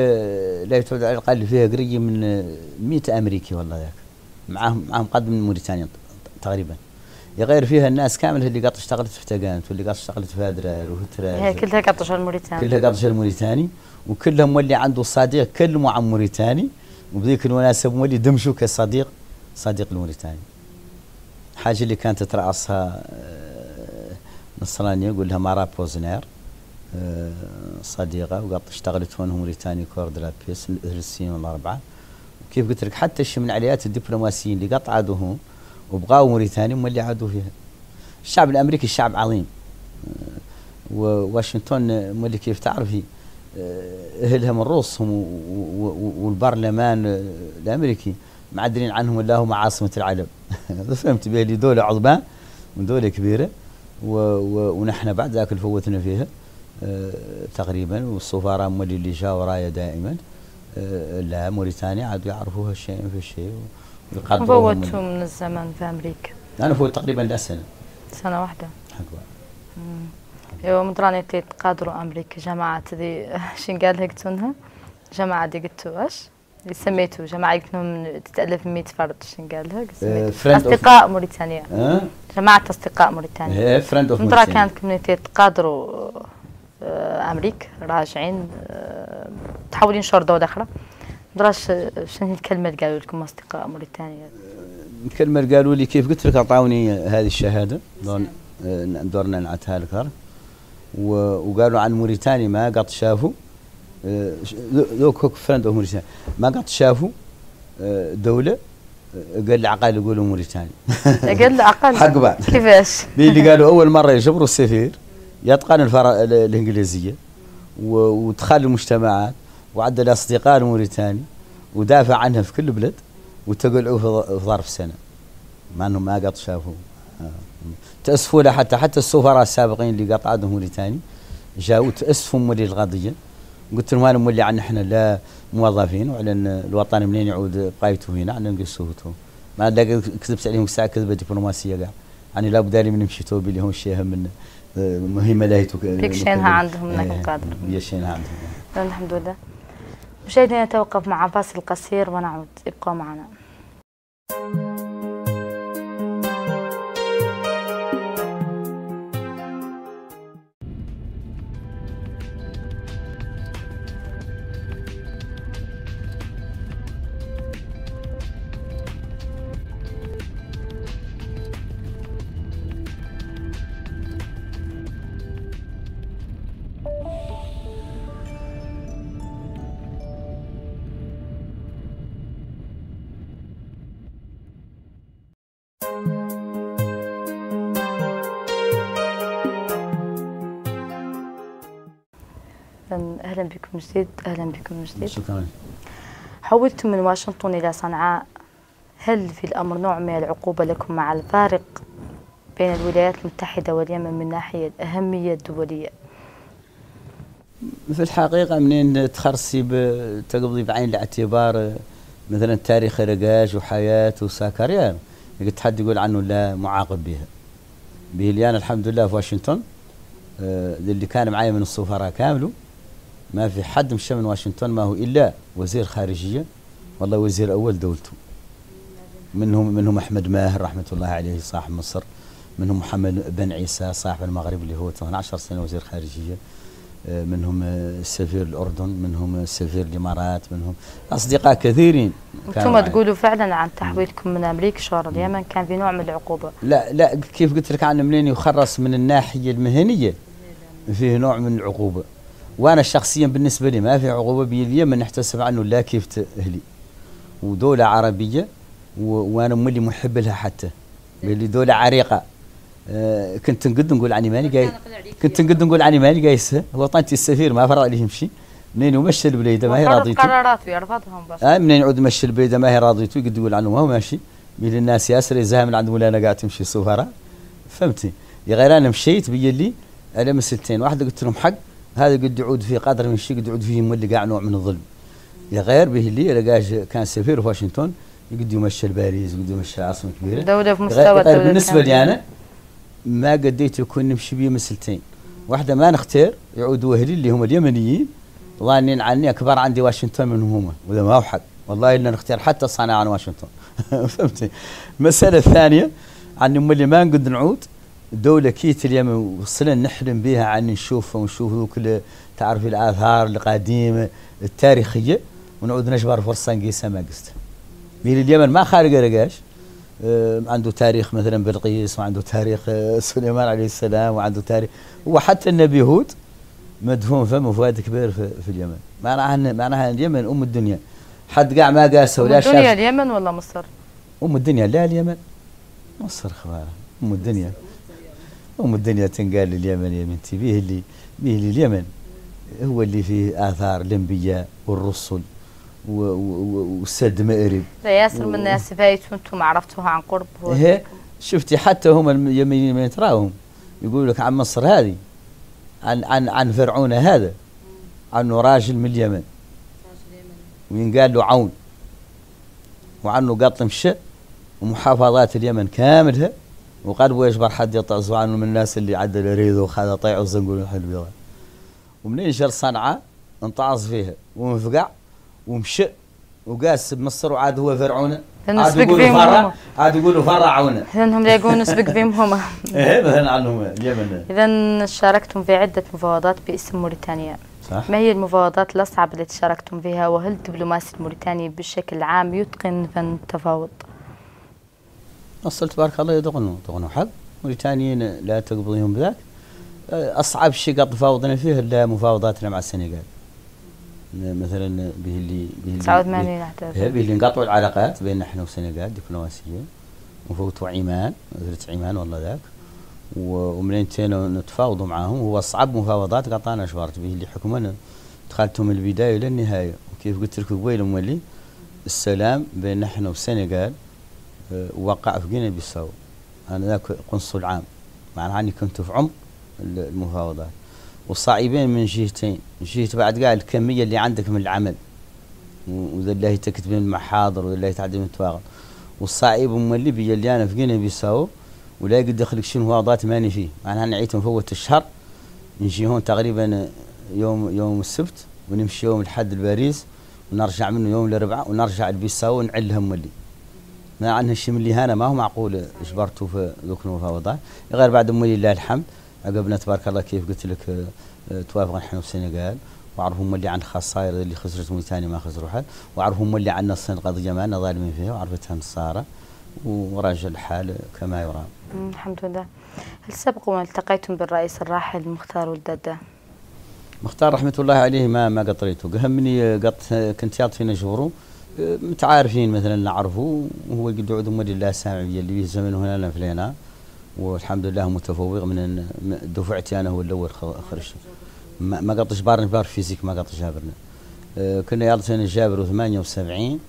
الأقل فيها قرية من 100 أمريكي والله ذاك، معهم قد من موريتانيا تقريبا. يغير فيها الناس كامل اللي قاعد اشتغلت في تاجانت واللي قاعد اشتغلت في هادرار وهتراج، هي كلها قاعد تشتغل موريتاني، كلها قاعد تشتغل موريتاني، وكلهم مولي عنده صديق كلموا عن موريتاني، وبذيك المناسبة مولي دمجوا كصديق الموريتاني. حاجة اللي كانت تترأسها نصرانية يقول لها مارا بوزنير صديقة، وقد اشتغلت هون موريتاني كورد لا بيس 3 سنين ولا 4. وكيف قلت لك حتى الشيء من عليات الدبلوماسيين اللي قطعوا هون وبقاوا موريتاني هم اللي عادوا فيها. الشعب الامريكي شعب عظيم، وواشنطن مولي كيف تعرفي اهلها من روسهم والبرلمان الامريكي معدلين عنهم الله هم عاصمه العالم. فهمت به اللي دوله عظمى ودوله كبيره، ونحن بعد ذاك فوتنا فيها تقريبا. والسفراء مولي اللي جاوا ورايا دائما لا موريتانيا عادوا يعرفوها شيء في شيء ويقدروها. فوتوا من الزمن في امريكا؟ انا فوت تقريبا لا سنه واحده. حقا ايوا مدراني تقادروا امريكا جماعه ذي شن قال لك تونها جماعه دي قلتوا واش اللي سميتوا جماعه قلت لهم تتالف 100 فرد شن قال لك اصدقاء موريتانيا. جماعه اصدقاء موريتانيا فريند اوف موريتانيا. كانت كوميونيتي تقادروا امريكا راجعين تحولين شهر دوله اخرى. دراش شنو الكلمه اللي قالوا لكم اصدقاء موريتانيا؟ الكلمه اللي قالوا لي كيف قلت لك اعطوني هذه الشهاده دورنا نعتها لك، وقالوا عن موريتانيا ما قد شافوا ذوك هوك فرند اوف موريتانيا ما قد شافوا دوله قال لي عقال يقولوا موريتانيا. قال لي عقال حق بعد كيفاش؟ اللي قالوا اول مره يجبروا السفير يتقن الانجليزيه ودخل المجتمعات وعدل اصدقاء الموريتاني ودافع عنها في كل بلد وتقلعوا في ظرف سنه مع انهم ما قد شافوا. تاسفوا له حتى السفراء السابقين اللي قطعوا موريتاني جاوا تاسفوا مولي القضيه. قلت لهم انا مولي عن احنا لا موظفين وعلى الوطن منين يعود بقايته هنا عندنا نقصوته. ما كذبت عليهم ساعه كذبه دبلوماسيه كاع يعني لا بد لي من نمشي توبي اللي هم الشيء من مهمه لاهيتو فيك شينها عندهم انك قادر. هي شينها عندهم الحمد لله. مشاهدينا نتوقف مع فاصل قصير ونعود، ابقوا معنا. أهلا بكم من جديد. أهلا بكم من جديد. شكرا. حولتم من واشنطن إلى صنعاء، هل في الأمر نوع من العقوبة لكم مع الفارق بين الولايات المتحدة واليمن من ناحية الأهمية الدولية؟ في الحقيقة منين تخرسي تقضي بعين الاعتبار مثلا تاريخ رقاش وحياة وساكريان قلت حد يقول عنه لا معاقب بها. به اللي أنا الحمد لله في واشنطن اللي كان معايا من السفراء كامله ما في حد مشى من واشنطن ما هو إلا وزير خارجية، والله وزير أول دولته. منهم أحمد ماهر رحمة الله عليه صاحب مصر، منهم محمد بن عيسى صاحب المغرب اللي هو 12 سنة وزير خارجية، منهم سفير الأردن، منهم سفير الإمارات، منهم أصدقاء كثيرين. أنتم تقولوا فعلا عن تحويلكم من أمريكا شهر اليمن كان في نوع من العقوبة؟ لا كيف قلت لك عنه منين يخرص من الناحية المهنية فيه نوع من العقوبة، وأنا شخصيا بالنسبة لي ما في عقوبة. باليمن نحتسب عنه لا كيف تأهلي ودولة عربية وأنا مولي محب لها حتى اللي دولة عريقة. كنت نقد نقول عني ماني جاي، كنت نقد نقول عني ماني جايس وطنتي السفير ما فرق لي يمشي منين يمشي البليده ما هي راضيته قرارات ويرفضهم بس منين يعود يمشي البليده ما هي راضيته يقد يقول عنه ما هو ماشي بين الناس ياسر يزهم عند مولانا قاعد تمشي السفراء. فهمتي يا غير انا مشيت بيجي لي على مسلتين، واحده قلت لهم حق هذا قد يعود في قدر من الشيء قد يعود فيه مولي قاع نوع من الظلم. يا غير به اللي لقى كان سفير في واشنطن يقد يمشي باريس يقد يمشي عاصمه كبيره دوله في مستوى الدوله. بالنسبه لي انا ما قديت يكون نمشي بيه مسلتين، واحدة ما نختار يعودوا أهلي اللي هم اليمنيين ظانين عني أكبر عندي واشنطن منهم هم، وإذا ما هو حق والله إلا نختار حتى صانع عن واشنطن. فهمتي؟ المسألة الثانية عن اللي ما نقد نعود دولة كيت اليمن وصلنا نحلم بها عن نشوفها ونشوف كل تعرف الآثار القديمة التاريخية ونعود نجبر فرصة نقيسها ما قست. من اليمن ما خارج رقاش عنده تاريخ مثلا بلقيس وعنده تاريخ سليمان عليه السلام وعنده تاريخ، وحتى النبي هود مدفون فمه فؤاد كبير في اليمن. معناها اليمن أم الدنيا، حد قاع ما قاسه ولا شاف. أم الدنيا اليمن ولا مصر؟ أم الدنيا لا اليمن، مصر خبارة أم الدنيا. أم الدنيا تنقال اليمن يا بنتي به اللي اليمن هو اللي فيه آثار الأنبياء والرسل وسد مأرب. ياسر من الناس فايتوا انتم عرفتوها عن قرب. شفتي حتى هم اليمنيين من تراهم يقولوا لك عن مصر هذه عن فرعون هذا عنه راجل من اليمن وينقال له عون، وعنه قط مشى ومحافظات اليمن كاملها وقلبه يجبر حد يطعزوا عنه من الناس اللي عدل يريدوا وخذا طيع الزنقول الحلو. ومنين جر صنعاء انطعز فيها وانفقع ومشى وقاس بمصر وعاد هو فرعون عاد يقولوا فرعون لانهم لا يقولون نسبق فيهم هم. ايه مثلا عنهم اليمن. اذا شاركتم في عده مفاوضات باسم موريتانيا، صح؟ ما هي المفاوضات الاصعب التي شاركتم فيها، وهل الدبلوماسي الموريتاني بشكل عام يتقن فن التفاوض؟ أصل تبارك الله يدغنوا حق موريتانيين لا تقبضيهم بذاك. أصعب شيء قد تفاوضنا فيه إلا مفاوضاتنا مع السنغال مثلا به اللي انقطعوا العلاقات بين احنا والسنغال دبلوماسية وفوتوا عمان وزرت عمان والله ذاك ومنين نتفاوضوا معاهم. هو أصعب مفاوضات قطعنا شوارت به اللي حكمنا دخلتهم من البداية إلى النهاية. وكيف قلت لك قبيل مولي السلام بين احنا والسنغال وقع في غينيا بيساو. أنا ذاك قنصل عام معناها أني كنت في عمق المفاوضات والصعيبين من جهتين. جهة بعد قال الكمية اللي عندك من العمل وذا الله تكتب من المحاضر وذا الله تعدي من التواغل، والصعيب اللي بيجي اللي أنا في غينيا بيساو ولا يقدر يخلق شنو مفاوضات ماني فيه. معناها نعيت نفوت الشهر نجي هون تقريبا يوم السبت ونمشي يوم الحد لباريس ونرجع منه يوم الأربعاء ونرجع لبيساو ونعلهم اللي ما عنها شيء من اللي هنا ما هو معقول اجبرته في ذوك المفاوضات. غير بعد لله الحمد عقبنا تبارك الله كيف قلت لك توافقنا احنا والسنغال وعرفهم اللي عن خسائر اللي خسرت موريتانيا ما خسروا حد، وعرفهم اللي عندنا الصين قضيه معنا ظالمين فيها وعرفتها نصارى وراجع الحال كما يرام. الحمد لله. هل سبق وان التقيتم بالرئيس الراحل مختار ولدادة؟ مختار رحمه الله عليه ما قطريته قهمني قط كنت يعطي فينا جورو متعارفين مثلا نعرفه وهو قد يعود مولي الله سامع اللي به زمن هنا فلينا والحمد لله متفوق من دفعتي انا هو الاول خرجت ما قطش بار فيزيك ما قطش جابرنا. كنا يعطينا جابر 78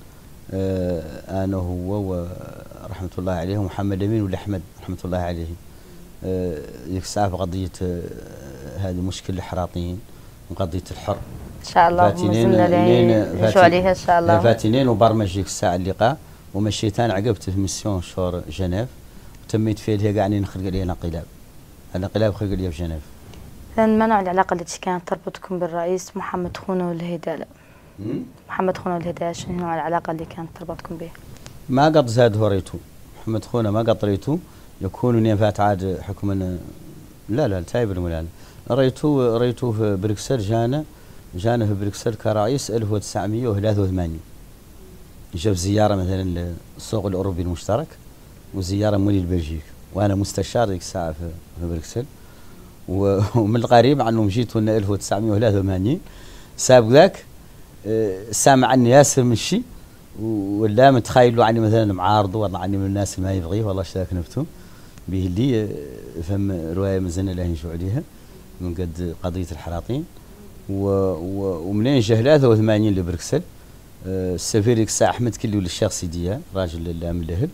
انا هو رحمه الله عليه ومحمد امين والاحمد رحمه الله عليه. ذيك الساعه قضيه هذه مشكله الحراطين وقضيه الحر ان شاء الله مازلنا نرجعوا عليها ان شاء الله. فاتنين وبرمج ديك الساعه اللقاء ومشيت انا عقبت في ميسيون شور جنيف وتميت فيه اللي قاعدين نخرج عليه انقلاب. الانقلاب خرج لي في جنيف. ما نوع العلاقه التي كانت تربطكم بالرئيس محمد خونا والهداله؟ محمد خونا والهداله شنو نوع العلاقه اللي كانت تربطكم به؟ ما قد زاد هوريتو محمد خونا ما قد ريتو يكون نيفات عاد حكما لا تايب الملال ريتو في بروكسل جانا في بروكسل كرئيس 1983 جاب زياره مثلا للسوق الاوروبي المشترك وزياره مولي البلجيك وانا مستشار ذيك الساعه في بروكسل ومن القريب عنه مشيت لنا 1983 ساب ذاك سامع عني ياسر من الشيء ولا متخيلوا عني مثلا معارض والله عني من الناس اللي ما يبغيه والله اشتاك نفتو به اللي فهم روايه مازلنا لا نشوع عليها من قد قضيه الحلاطين ومنين جا 83 لبروكسل السفير ديك الساعه احمد كلي ولا الشيخ سيديه راجل لا من الاهل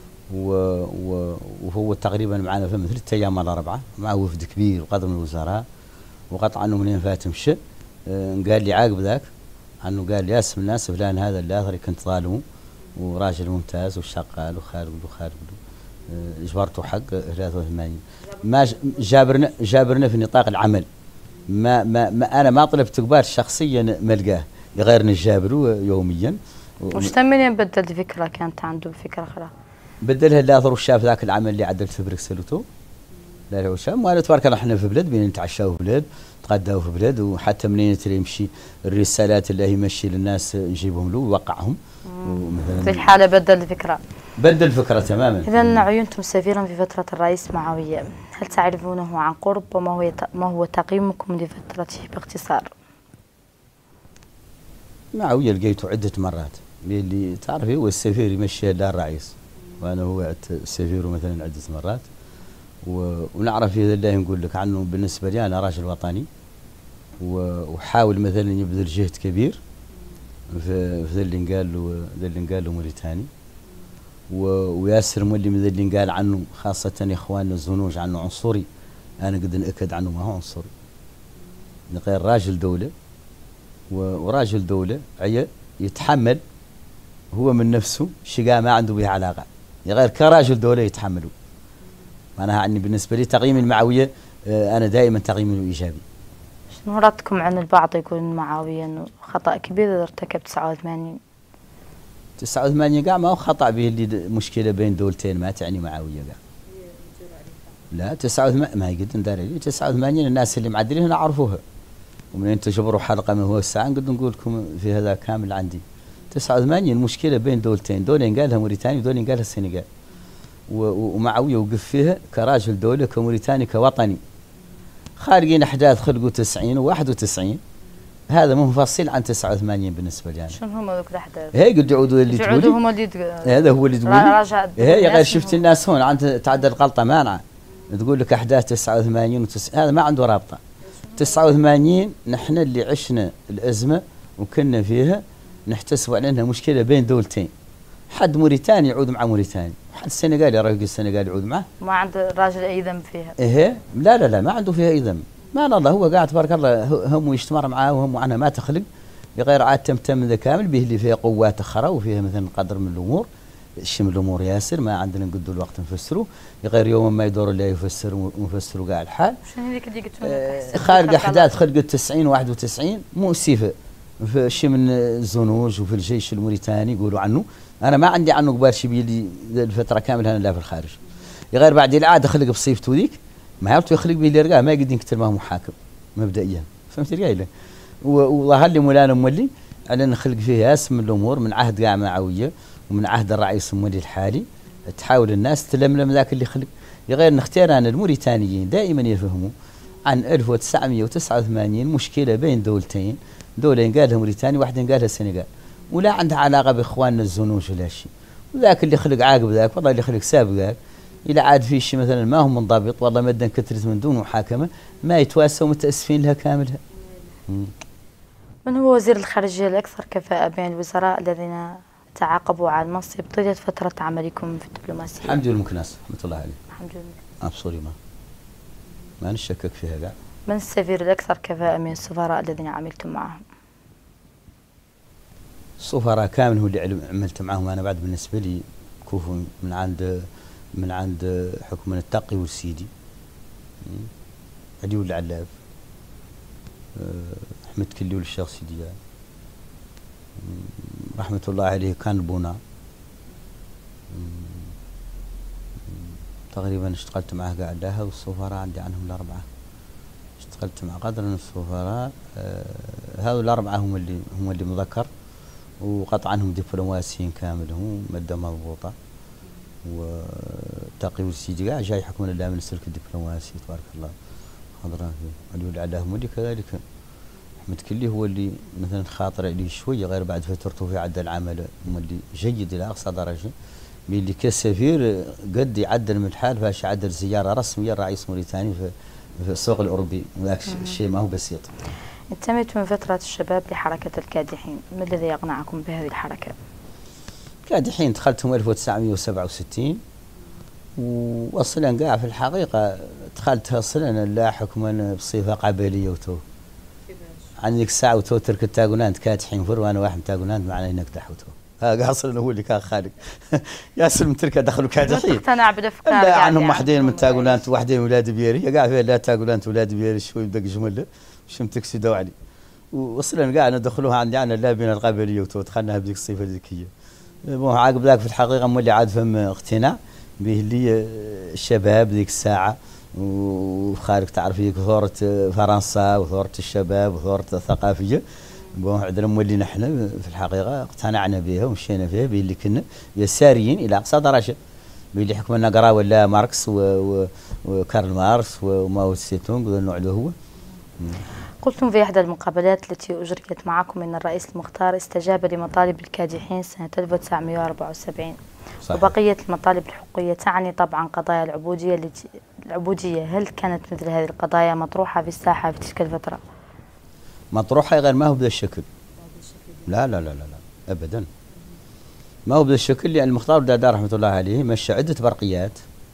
وهو تقريبا معنا فهم 3 ايام ولا 4 مع وفد كبير وقدر من الوزراء وقطع عنه منين فات مشى قال لي عاقب ذاك عنه قال لي اسم الناس فلان هذا اللي كنت ظالمه وراجل ممتاز وشغال وخارج اجبرته حق 83 ما جابرنا في نطاق العمل ما انا ما طلبت كبار شخصيا ما لقاه غير نجابره يوميا. وش تمنين بدل فكره كانت عنده فكره اخرى؟ بدلها الاثر وشاف ذاك العمل اللي عدلت في بروكسل وتو لا وشام وانا تبارك الله احنا في بلاد بين نتعشاو في بلاد نتغداو في بلاد وحتى منين تري يمشي الرسالات اللي يمشي للناس نجيبهم له ويوقعهم. في الحاله بدل الفكره. بدل الفكره تماما. اذا عينتم سفيرا في فتره الرئيس معاويه، هل تعرفونه عن قرب وما هو تقييمكم لفترته باختصار؟ معاويه لقيته عده مرات اللي تعرفي هو السفير يمشي دار الرئيس وانا هو السفير مثلا عده مرات ونعرف اذا الله نقول لك عنه بالنسبه لي انا راجل وطني وحاول مثلا يبذل جهد كبير في ذا اللي قال له موريتاني وياسر مولي من ذا اللي قال عنه خاصه اخواننا الزنوج عنه عنصري انا قد ناكد عنه ما هو عنصري غير راجل دوله وراجل دوله يتحمل هو من نفسه شقاء ما عنده به علاقه غير كراجل دوله يتحمله. معناها عني بالنسبه لي تقييم المعاويه انا دائما تقييمه ايجابي. شنو ردكم عن البعض يقول معاويه انه خطا كبير ارتكب 89 كاع ما هو خطا به اللي مشكله بين دولتين ما تعني معاويه كاع. لا 89 ما يقد ندار عليه 89 الناس اللي معدلين نعرفوها ومنين تجبروا حلقه من هو الساعه نقدر نقول لكم في هذا كامل عندي 89 المشكله بين دولتين دولة قالها موريتانيا ودولة قالها السنغال ومعاويه وقف فيها كراجل دوله كموريتاني كوطني خارجين احداث خلقوا 90 و91 هذا منفصل عن 89 بالنسبه لي. شنو هم ذوك الاحداث؟ هي قد يعودوا اللي تقولي هم اللي هذا هو اللي تقولي هي غير شفت الناس هون عند تعدى الغلطه مانعه تقول لك احداث 89 هذا ما عنده رابطه. 89 نحن اللي عشنا الازمه وكنا فيها نحتسب على انها مشكله بين دولتين حد موريتاني يعود مع موريتاني حد السنغالي راه السنغال يعود معه ما عند الراجل اي ذنب فيها. ايه لا ما عنده فيها اي ذنب ما الله هو قاعد تبارك الله هم يجتمر معاه وهم عنها ما تخلق بغير عاد تم ذا كامل به اللي فيها قوات اخرى وفيها مثلا قدر من الامور شي من الامور ياسر ما عندنا نقدوا الوقت نفسروا غير يوم ما يدور لا يفسر ونفسروا كاع الحال. شنو هذيك اللي قلت خارج احداث خلقت 90 91 مؤسفه في شيء من الزنوج وفي الجيش الموريتاني يقولوا عنه انا ما عندي عنه قبال شي بيلي الفتره كامله لا في الخارج غير بعد العاده خلق بصيفته ذيك ما عرفت يخلق به اللي رقاه ما يقدر يكتب ما هو محاكم مبدئيا فهمت قايله وظهر لي مولانا مولي على نخلق فيه ياس من الامور من عهد كاع معاويه ومن عهد الرئيس مولي الحالي تحاول الناس تلملم ذاك اللي خلق غير نختار انا الموريتانيين دائما يفهموا عن 1989 مشكله بين دولتين دولة قالها موريتانيا واحدة قالها السنغال ولا عندها علاقة بإخواننا الزنوج ولا شيء وذاك اللي خلق عاقب ذاك والله اللي خلق ساب ذاك إلى عاد في شيء مثلا ما هو منضبط والله مدا كثرت من دون محاكمة ما يتواسوا متأسفين لها كاملها. من هو وزير الخارجية الأكثر كفاءة بين الوزراء الذين تعاقبوا على المنصب طيلة فترة عملكم في الدبلوماسية؟ حمدي المكناس رحمة الله عليه. حمدي أبصري ما نشكك فيها كاع من السفير الأكثر كفاءة من السفراء الذين عملتم معهم؟ السفراء كامل هو اللي عملت معهم أنا بعد بالنسبة لي كوفوا من عند حكم التقي والسيدي علي والعلاف أحمد كلي والشيخ سيدي رحمة الله عليه كان بونا تقريبا اشتغلت معه قاعدها والسفراء عندي عنهم الأربعة اشتغلت مع قدر من السفراء هذول الأربعة هم اللي مذكر وقطع عنهم دبلوماسيين كامل هم مادة مضبوطة وتقي والسيدي قاعد جاي حكم الله من السلك الدبلوماسي تبارك الله حضره علي والعلاف مولي كذلك أحمد كلي هو اللي مثلا خاطر عليه شوية غير بعد فترته في عدل العمل مولي جيد إلى أقصى درجة باللي كسفير قد يعدل من الحال فاش عدل زيارة رسمية رئيس موريتاني في السوق الأوروبي وذاك الشيء ما هو بسيط. انتميت من فترة الشباب لحركة الكادحين، ما الذي يقنعكم بهذه الحركة؟ الكادحين دخلتهم 1967 وأصلا قاع في الحقيقة دخلتها أصلا لا حكما بصفة قبلية وتو عن ذيك الساعة وتو ترك التاغونات كادحين فر وأنا واحد تاغونات معنا هناك تحوتو ها اصلا هو اللي كان خالق ياسر من تركه دخلوا كادحين اقتنع بالافكار لا عنهم وحدين من تاغونات وحدين ولاد بيري قاع فيها لا تاغونات ولاد بيري شوي بدق جمله شمتك سيدو علي وصلنا قاعد ندخلوها عندي انا اللابنه القبليه ودخلناها بذيك الصفه الذكيه مو عقب ذاك في الحقيقه مولي عاد فهم اقتناع به اللي الشباب ذيك الساعه وخارج تعرفي ثوره فرنسا وثوره الشباب وثوره الثقافيه عندنا مولي نحن في الحقيقه اقتنعنا بها ومشينا فيها باللي كنا يساريين الى اقصى درجه باللي حكمنا قرا ولا ماركس وكارل ماركس وماو تسي تونغ وذا النوع اللي هو. قلتم في احدى المقابلات التي اجريت معكم ان الرئيس المختار استجاب لمطالب الكادحين سنه 1974 صحيح. وبقيه المطالب الحقوقيه تعني طبعا قضايا العبوديه، هل كانت مثل هذه القضايا مطروحه في الساحه في تلك الفتره؟ مطروحه غير ما هو بهذا الشكل. لا لا لا لا لا ابدا. ما هو بهذا الشكل لان المختار الدادار رحمه الله عليه مشى عده برقيات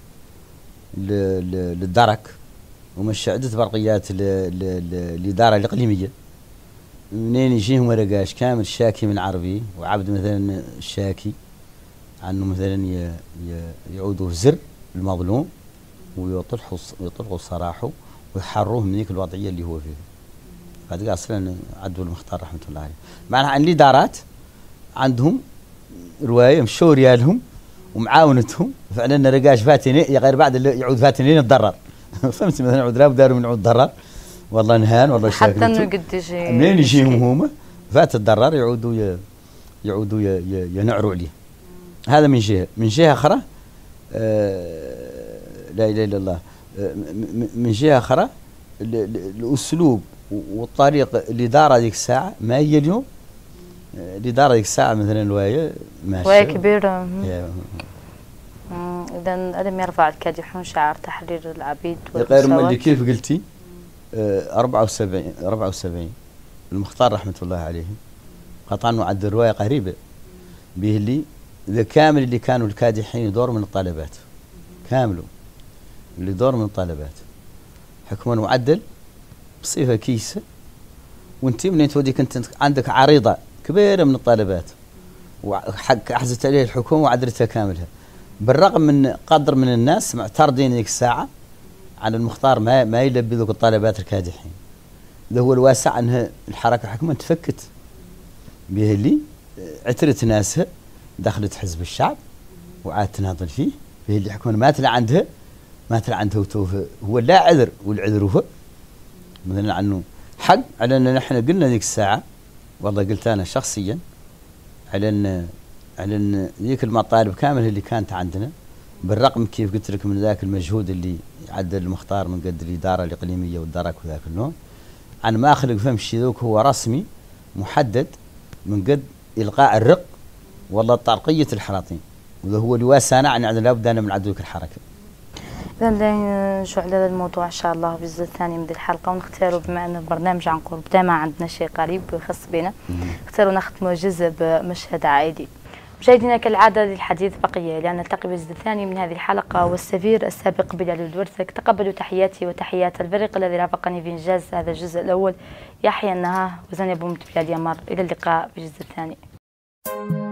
للدرك ومشى عده برقيات للاداره الاقليميه. منين يجيهم ورقاش كامل الشاكي من عربي وعبد مثلا الشاكي عنه مثلا يعودوا زر المظلوم ويطلقوا سراحه ويحروه من ذيك الوضعيه اللي هو فيها. بعد اصلا عدوا المختار رحمه الله عليه معناها عن الادارات عندهم روايه مشوا ريالهم ومعاونتهم فعلا رقاش فاتني غير بعد اللي يعود فاتني يتضرر فهمت مثلا يعود راب داروا من عود ضرر والله نهان والله شاكر حتى انه قد يجي منين يجيهم هما فات الضرر يعودوا ينعروا عليه. هذا من جهه. من جهه اخرى لا اله الا الله من جهه اخرى الاسلوب والطريق الاداره ذيك الساعه ما هي اليوم. الاداره ذيك الساعه مثلا الوايه ماشيه وايه كبيره. اذا الم يرفع الكادحون شعار تحرير العبيد غير ملي كيف قلتي 74 المختار رحمه الله عليه قطعا وعد الروايه قريبه به اللي ذا كامل اللي كانوا الكادحين يدور من الطلبات كاملوا اللي دور من الطلبات حكما وعدل بصفه كيسه وانت منين توديك انت عندك عريضه كبيره من الطلبات وحق احزت عليه الحكومه وعدلتها كاملها بالرغم من قدر من الناس معترضين ذيك الساعه عن المختار ما يلبي ذوك الطلبات الكادحين. ذا هو الواسع انها الحركه حكما تفكت به اللي عترت ناسها دخلت حزب الشعب وعاد تناضل فيه به اللي حكما ما تلا عندها هو لا عذر والعذر هو مثلا عنه حق على ان نحن قلنا ذيك الساعه والله قلت انا شخصيا على ان ذيك المطالب كامله اللي كانت عندنا بالرغم كيف قلت لك من ذاك المجهود اللي عدل المختار من قد الاداره الاقليميه والدرك وذاك النوع عن ما اخلق فهم شي ذوك هو رسمي محدد من قد القاء الرق والله طرقيه الحراطين وذا هو اللي واسانا عن لابد انا من عدوك الحركه. إذا نرجع لهذا الموضوع إن شاء الله في الجزء الثاني من الحلقة ونختاروا بما أن البرنامج عن قرب دائما عندنا شيء قريب خاص بنا نختاروا نختموا جزء بمشهد عائلي مشاهدينا كالعادة للحديث بقية لأن نلتقي بالجزء الثاني من هذه الحلقة، والسفير السابق بلال الدورثك. تقبلوا تحياتي وتحيات الفريق الذي رافقني في إنجاز هذا الجزء الأول، يحيى النهاه وزينب بومت بلال يمر. إلى اللقاء بالجزء الثاني.